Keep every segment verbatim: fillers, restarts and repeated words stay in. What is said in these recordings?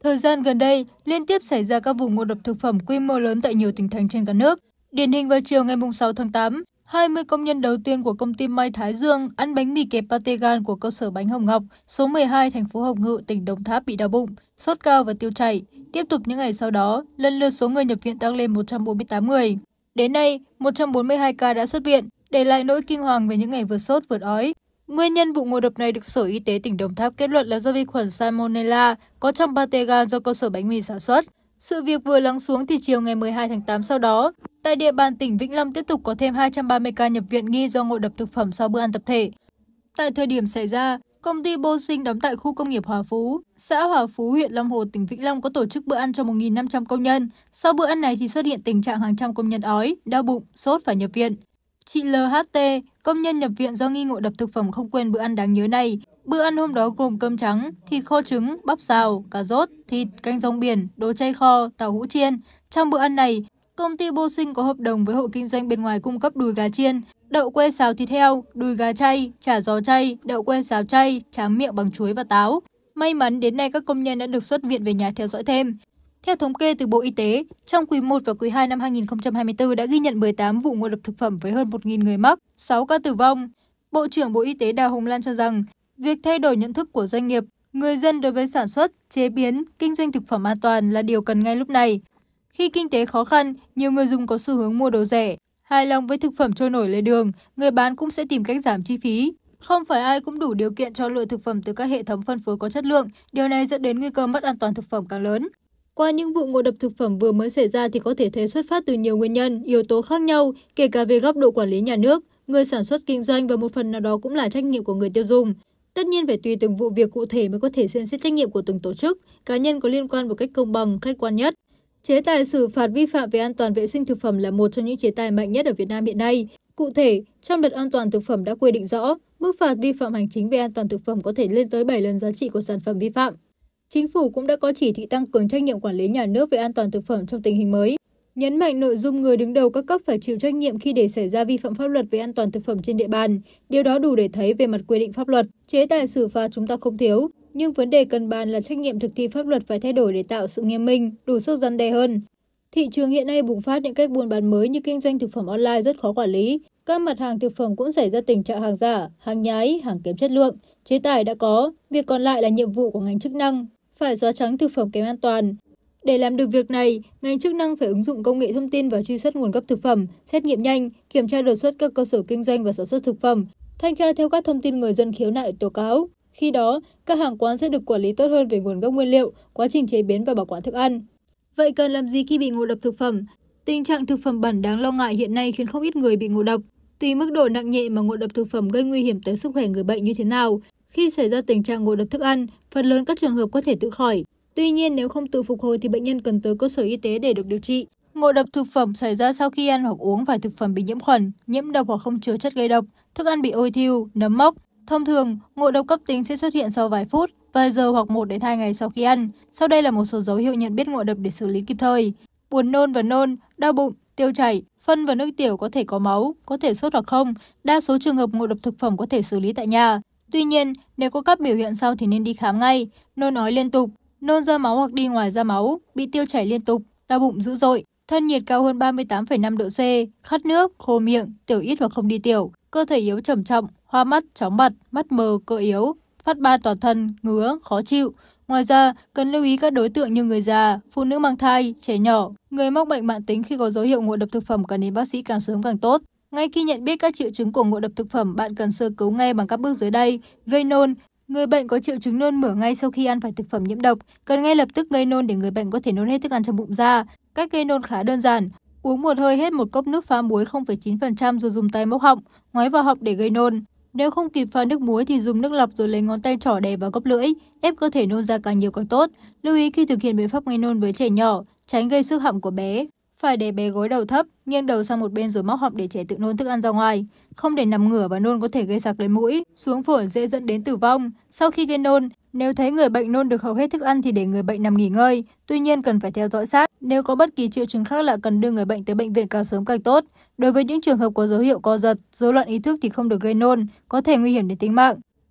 Thời gian gần đây, liên tiếp xảy ra các vụ ngộ độc thực phẩm quy mô lớn tại nhiều tỉnh thành trên cả nước. Điển hình vào chiều ngày sáu tháng tám, hai mươi công nhân đầu tiên của công ty may Thái Dương ăn bánh mì kẹp pate gan của cơ sở bánh Hồng Ngọc, số mười hai thành phố Hồng Ngự, tỉnh Đồng Tháp bị đau bụng, sốt cao và tiêu chảy. Tiếp tục những ngày sau đó, lần lượt số người nhập viện tăng lên một trăm bốn mươi tám người. Đến nay, một trăm bốn mươi hai ca đã xuất viện, để lại nỗi kinh hoàng về những ngày vừa sốt vừa ói. Nguyên nhân vụ ngộ độc này được Sở Y tế tỉnh Đồng Tháp kết luận là do vi khuẩn Salmonella có trong pate gan do cơ sở bánh mì sản xuất. Sự việc vừa lắng xuống thì chiều ngày mười hai tháng tám sau đó, tại địa bàn tỉnh Vĩnh Long tiếp tục có thêm hai trăm ba mươi ca nhập viện nghi do ngộ độc thực phẩm sau bữa ăn tập thể. Tại thời điểm xảy ra, công ty Bossing đóng tại khu công nghiệp Hòa Phú, xã Hòa Phú, huyện Long Hồ, tỉnh Vĩnh Long có tổ chức bữa ăn cho một nghìn năm trăm công nhân. Sau bữa ăn này thì xuất hiện tình trạng hàng trăm công nhân ói, đau bụng, sốt phải nhập viện. Chị lờ hát tê, công nhân nhập viện do nghi ngộ độc thực phẩm không quên bữa ăn đáng nhớ này. Bữa ăn hôm đó gồm cơm trắng, thịt kho trứng, bắp xào, cà rốt, thịt, canh rong biển, đồ chay kho, tàu hũ chiên. Trong bữa ăn này, công ty Bossing có hợp đồng với hộ kinh doanh bên ngoài cung cấp đùi gà chiên, đậu que xào thịt heo, đùi gà chay, chả giò chay, đậu que xào chay, tráng miệng bằng chuối và táo. May mắn đến nay các công nhân đã được xuất viện về nhà theo dõi thêm. Theo thống kê từ Bộ Y tế, trong quý một và quý hai năm hai nghìn không trăm hai mươi tư đã ghi nhận mười tám vụ ngộ độc thực phẩm với hơn một nghìn người mắc, sáu ca tử vong. Bộ trưởng Bộ Y tế Đào Hồng Lan cho rằng, việc thay đổi nhận thức của doanh nghiệp, người dân đối với sản xuất, chế biến, kinh doanh thực phẩm an toàn là điều cần ngay lúc này. Khi kinh tế khó khăn, nhiều người dùng có xu hướng mua đồ rẻ. Hài lòng với thực phẩm trôi nổi lề đường, người bán cũng sẽ tìm cách giảm chi phí. Không phải ai cũng đủ điều kiện cho lựa thực phẩm từ các hệ thống phân phối có chất lượng, điều này dẫn đến nguy cơ mất an toàn thực phẩm càng lớn. Qua những vụ ngộ độc thực phẩm vừa mới xảy ra thì có thể thấy xuất phát từ nhiều nguyên nhân, yếu tố khác nhau, kể cả về góc độ quản lý nhà nước, người sản xuất kinh doanh và một phần nào đó cũng là trách nhiệm của người tiêu dùng. Tất nhiên phải tùy từng vụ việc cụ thể mới có thể xem xét trách nhiệm của từng tổ chức, cá nhân có liên quan một cách công bằng, khách quan nhất. Chế tài xử phạt vi phạm về an toàn vệ sinh thực phẩm là một trong những chế tài mạnh nhất ở Việt Nam hiện nay. Cụ thể, trong Luật An toàn thực phẩm đã quy định rõ, mức phạt vi phạm hành chính về an toàn thực phẩm có thể lên tới bảy lần giá trị của sản phẩm vi phạm. Chính phủ cũng đã có chỉ thị tăng cường trách nhiệm quản lý nhà nước về an toàn thực phẩm trong tình hình mới. Nhấn mạnh nội dung người đứng đầu các cấp phải chịu trách nhiệm khi để xảy ra vi phạm pháp luật về an toàn thực phẩm trên địa bàn. Điều đó đủ để thấy về mặt quy định pháp luật, chế tài xử phạt chúng ta không thiếu. Nhưng vấn đề cần bàn là trách nhiệm thực thi pháp luật phải thay đổi để tạo sự nghiêm minh, đủ sức răn đe hơn. Thị trường hiện nay bùng phát những cách buôn bán mới như kinh doanh thực phẩm online rất khó quản lý. Các mặt hàng thực phẩm cũng xảy ra tình trạng hàng giả, hàng nhái, hàng kém chất lượng. Chế tài đã có, việc còn lại là nhiệm vụ của ngành chức năng, phải xóa trắng thực phẩm kém an toàn. Để làm được việc này, ngành chức năng phải ứng dụng công nghệ thông tin vào truy xuất nguồn gốc thực phẩm, xét nghiệm nhanh, kiểm tra đột xuất các cơ sở kinh doanh và sản xuất thực phẩm, thanh tra theo các thông tin người dân khiếu nại tố cáo. Khi đó, các hàng quán sẽ được quản lý tốt hơn về nguồn gốc nguyên liệu, quá trình chế biến và bảo quản thức ăn. Vậy cần làm gì khi bị ngộ độc thực phẩm? Tình trạng thực phẩm bẩn đáng lo ngại hiện nay khiến không ít người bị ngộ độc. Tùy mức độ nặng nhẹ mà ngộ độc thực phẩm gây nguy hiểm tới sức khỏe người bệnh như thế nào. Khi xảy ra tình trạng ngộ độc thức ăn, phần lớn các trường hợp có thể tự khỏi. Tuy nhiên, nếu không tự phục hồi thì bệnh nhân cần tới cơ sở y tế để được điều trị. Ngộ độc thực phẩm xảy ra sau khi ăn hoặc uống phải thực phẩm bị nhiễm khuẩn, nhiễm độc hoặc không chứa chất gây độc, thức ăn bị ôi thiêu, nấm mốc. Thông thường, ngộ độc cấp tính sẽ xuất hiện sau vài phút, vài giờ hoặc một đến hai ngày sau khi ăn. Sau đây là một số dấu hiệu nhận biết ngộ độc để xử lý kịp thời. Buồn nôn và nôn, đau bụng, tiêu chảy, phân và nước tiểu có thể có máu, có thể sốt hoặc không. Đa số trường hợp ngộ độc thực phẩm có thể xử lý tại nhà. Tuy nhiên, nếu có các biểu hiện sau thì nên đi khám ngay. Nôn ói liên tục, nôn ra máu hoặc đi ngoài ra máu, bị tiêu chảy liên tục, đau bụng dữ dội, thân nhiệt cao hơn ba mươi tám phẩy năm độ C, khát nước, khô miệng, tiểu ít hoặc không đi tiểu, cơ thể yếu trầm trọng, hoa mắt, chóng mặt, mắt mờ, cơ yếu, phát ban toàn thân, ngứa, khó chịu. Ngoài ra, cần lưu ý các đối tượng như người già, phụ nữ mang thai, trẻ nhỏ, người mắc bệnh mãn tính khi có dấu hiệu ngộ độc thực phẩm cần đến bác sĩ càng sớm càng tốt. Ngay khi nhận biết các triệu chứng của ngộ độc thực phẩm, bạn cần sơ cứu ngay bằng các bước dưới đây. Gây nôn. Người bệnh có triệu chứng nôn mửa ngay sau khi ăn phải thực phẩm nhiễm độc, cần ngay lập tức gây nôn để người bệnh có thể nôn hết thức ăn trong bụng ra. Cách gây nôn khá đơn giản. Uống một hơi hết một cốc nước pha muối không phẩy chín phần trăm rồi dùng tay móc họng, ngoái vào họng để gây nôn. Nếu không kịp pha nước muối thì dùng nước lọc rồi lấy ngón tay trỏ đè vào gốc lưỡi, ép cơ thể nôn ra càng nhiều càng tốt. Lưu ý khi thực hiện biện pháp gây nôn với trẻ nhỏ, tránh gây sức họng của bé. Phải để bé gối đầu thấp, nghiêng đầu sang một bên rồi móc họng để trẻ tự nôn thức ăn ra ngoài. Không để nằm ngửa và nôn có thể gây sặc đến mũi, xuống phổi dễ dẫn đến tử vong. Sau khi gây nôn, nếu thấy người bệnh nôn được hầu hết thức ăn thì để người bệnh nằm nghỉ ngơi. Tuy nhiên cần phải theo dõi sát. Nếu có bất kỳ triệu chứng khác là cần đưa người bệnh tới bệnh viện càng sớm càng tốt. Đối với những trường hợp có dấu hiệu co giật, rối loạn ý thức thì không được gây nôn, có thể nguy hiểm đến tính mạng.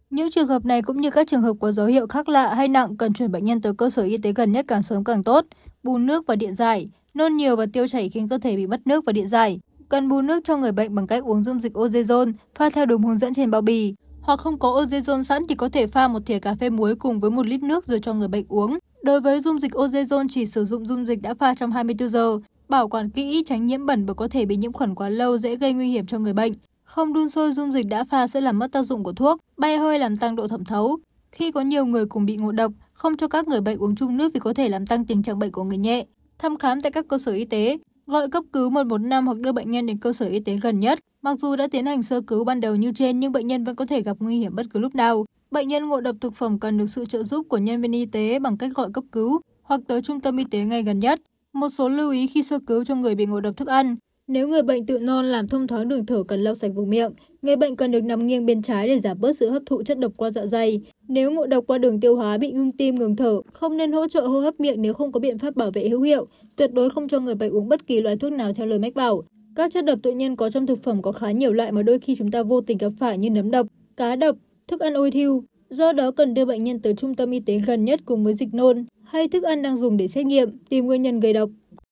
Những trường hợp này cũng như các trường hợp có dấu hiệu khác lạ hay nặng cần chuyển bệnh nhân tới cơ sở y tế gần nhất càng sớm càng tốt. Bù nước và điện giải, nôn nhiều và tiêu chảy khiến cơ thể bị mất nước và điện giải. Cần bù nước cho người bệnh bằng cách uống dung dịch Orezon, pha theo đúng hướng dẫn trên bao bì. Hoặc không có Orezon sẵn thì có thể pha một thìa cà phê muối cùng với một lít nước rồi cho người bệnh uống. Đối với dung dịch Orezon chỉ sử dụng dung dịch đã pha trong hai mươi tư giờ. Bảo quản kỹ, tránh nhiễm bẩn bởi có thể bị nhiễm khuẩn quá lâu dễ gây nguy hiểm cho người bệnh. Không đun sôi dung dịch đã pha sẽ làm mất tác dụng của thuốc, bay hơi làm tăng độ thẩm thấu. Khi có nhiều người cùng bị ngộ độc, không cho các người bệnh uống chung nước vì có thể làm tăng tình trạng bệnh của người nhẹ. Thăm khám tại các cơ sở y tế, gọi cấp cứu một một năm hoặc đưa bệnh nhân đến cơ sở y tế gần nhất. Mặc dù đã tiến hành sơ cứu ban đầu như trên nhưng bệnh nhân vẫn có thể gặp nguy hiểm bất cứ lúc nào. Bệnh nhân ngộ độc thực phẩm cần được sự trợ giúp của nhân viên y tế bằng cách gọi cấp cứu hoặc tới trung tâm y tế ngay gần nhất. Một số lưu ý khi sơ cứu cho người bị ngộ độc thức ăn. Nếu người bệnh tự nôn làm thông thoáng đường thở cần lau sạch vùng miệng, người bệnh cần được nằm nghiêng bên trái để giảm bớt sự hấp thụ chất độc qua dạ dày. Nếu ngộ độc qua đường tiêu hóa bị ngưng tim ngừng thở, không nên hỗ trợ hô hấp miệng nếu không có biện pháp bảo vệ hữu hiệu. Tuyệt đối không cho người bệnh uống bất kỳ loại thuốc nào theo lời mách bảo. Các chất độc tự nhiên có trong thực phẩm có khá nhiều loại mà đôi khi chúng ta vô tình gặp phải như nấm độc, cá độc, thức ăn ôi thiêu. Do đó cần đưa bệnh nhân tới trung tâm y tế gần nhất cùng với dịch nôn hay thức ăn đang dùng để xét nghiệm, tìm nguyên nhân gây độc.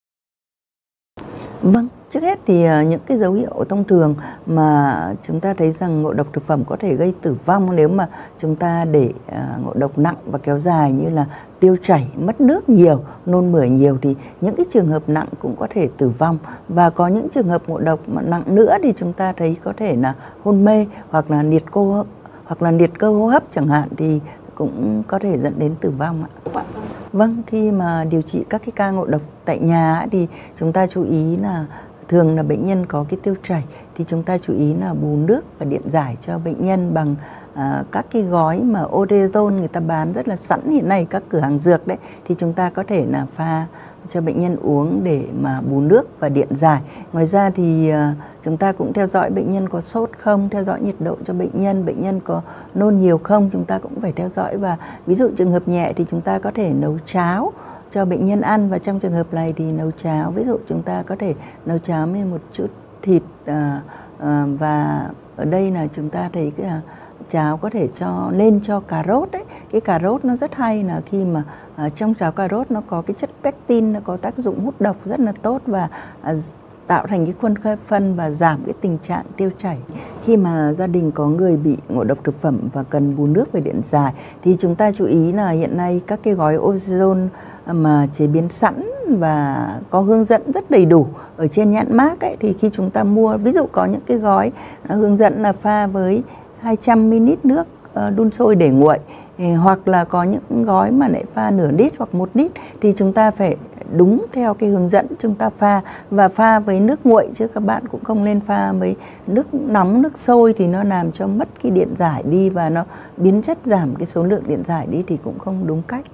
Vâng, trước hết thì những cái dấu hiệu thông thường mà chúng ta thấy rằng ngộ độc thực phẩm có thể gây tử vong nếu mà chúng ta để ngộ độc nặng và kéo dài như là tiêu chảy, mất nước nhiều, nôn mửa nhiều thì những cái trường hợp nặng cũng có thể tử vong. Và có những trường hợp ngộ độc mà nặng nữa thì chúng ta thấy có thể là hôn mê hoặc là liệt cơ hoặc là liệt cơ hô hấp chẳng hạn thì cũng có thể dẫn đến tử vong ạ. Vâng, khi mà điều trị các cái ca ngộ độc tại nhà thì chúng ta chú ý là thường là bệnh nhân có cái tiêu chảy thì chúng ta chú ý là bù nước và điện giải cho bệnh nhân bằng à, các cái gói mà Orezon người ta bán rất là sẵn hiện nay các cửa hàng dược đấy, thì chúng ta có thể là pha cho bệnh nhân uống để mà bù nước và điện giải. Ngoài ra thì à, chúng ta cũng theo dõi bệnh nhân có sốt không, theo dõi nhiệt độ cho bệnh nhân, bệnh nhân có nôn nhiều không, chúng ta cũng phải theo dõi. Và ví dụ trường hợp nhẹ thì chúng ta có thể nấu cháo cho bệnh nhân ăn, và trong trường hợp này thì nấu cháo, ví dụ chúng ta có thể nấu cháo với một chút thịt à, à, và ở đây là chúng ta thấy cái à, cháo có thể cho nên cho cà rốt đấy. Cái cà rốt nó rất hay là khi mà à, trong cháo cà rốt nó có cái chất pectin, nó có tác dụng hút độc rất là tốt và à, tạo thành cái khuôn phân và giảm cái tình trạng tiêu chảy. Khi mà gia đình có người bị ngộ độc thực phẩm và cần bù nước về điện giải thì chúng ta chú ý là hiện nay các cái gói Orezon mà chế biến sẵn và có hướng dẫn rất đầy đủ ở trên nhãn mác ấy, thì khi chúng ta mua, ví dụ có những cái gói hướng dẫn là pha với hai trăm mi li lít nước đun sôi để nguội, hoặc là có những gói mà lại pha nửa lít hoặc một lít thì chúng ta phải đúng theo cái hướng dẫn chúng ta pha, và pha với nước nguội chứ các bạn cũng không nên pha với nước nóng, nước sôi thì nó làm cho mất cái điện giải đi và nó biến chất, giảm cái số lượng điện giải đi thì cũng không đúng cách.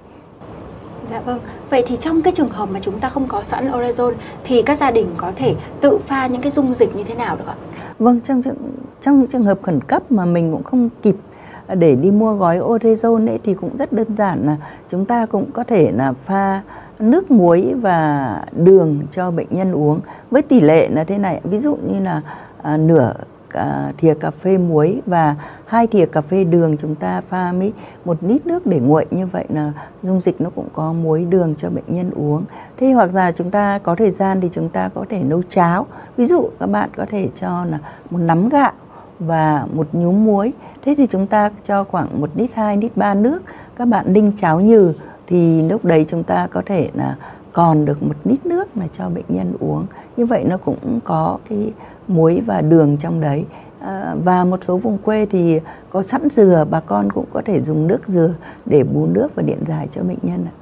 Dạ vâng, vậy thì trong cái trường hợp mà chúng ta không có sẵn Orezon thì các gia đình có thể tự pha những cái dung dịch như thế nào được ạ? Vâng, trong, trong những trường hợp khẩn cấp mà mình cũng không kịp để đi mua gói Orezon ấy thì cũng rất đơn giản là chúng ta cũng có thể là pha nước muối và đường cho bệnh nhân uống với tỷ lệ là thế này, ví dụ như là à, nửa à, thìa cà phê muối và hai thìa cà phê đường, chúng ta pha với một lít nước để nguội, như vậy là dung dịch nó cũng có muối đường cho bệnh nhân uống. Thế hoặc là chúng ta có thời gian thì chúng ta có thể nấu cháo, ví dụ các bạn có thể cho là một nắm gạo và một nhúm muối, thế thì chúng ta cho khoảng một lít hai, lít ba nước, các bạn ninh cháo nhừ thì lúc đấy chúng ta có thể là còn được một lít nước là cho bệnh nhân uống. Như vậy nó cũng có cái muối và đường trong đấy. À, và một số vùng quê thì có sẵn dừa, bà con cũng có thể dùng nước dừa để bù nước và điện giải cho bệnh nhân ạ.